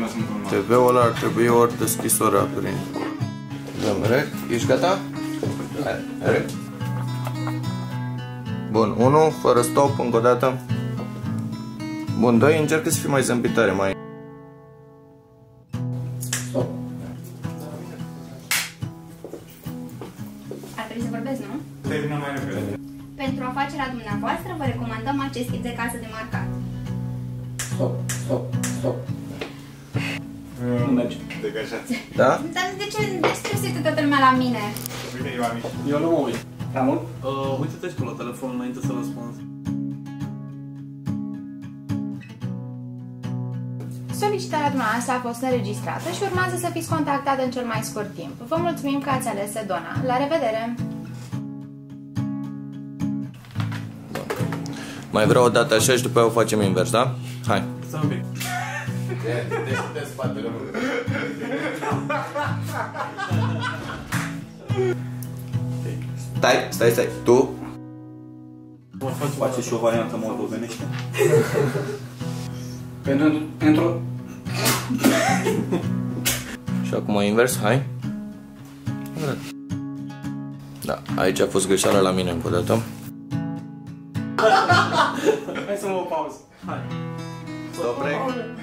TV-ul ăla ar trebui ori deschis, ori aprins. Dăm rec. Ești gata? Hai, rec. Bun, 1, fără stop, încă o dată. Bun, 2, încearcă să fii mai zâmbitare, mai... Stop. Ar trebui să vorbesc, nu? Termină mai repede. Pentru afacerea dumneavoastră vă recomandăm acest tip de casă de marcat. Stop, stop, stop. Nu merge. Degajați. Da? Dar de ce trebuie să uită toată lumea la mine? Bine, eu am ieșit. Eu nu mă uit. Prea mult? Uite-te și tu la telefon înainte să răspunzi. Solicitarea dumneavoastră a fost înregistrată și urmează să fiți contactat în cel mai scurt timp. Vă mulțumim că ați ales Sedona. La revedere! Mai vreau o dată așa și după aia o facem invers, da? Hai. Stai un pic. Deschide spatele. Stai. Tu? Face și o variantă moldovenește. Pentru... Și acum invers, hai. Da, aici a fost greșeala la mine încă o dată. Hai să luăm o pauză. Hai. Stop, break.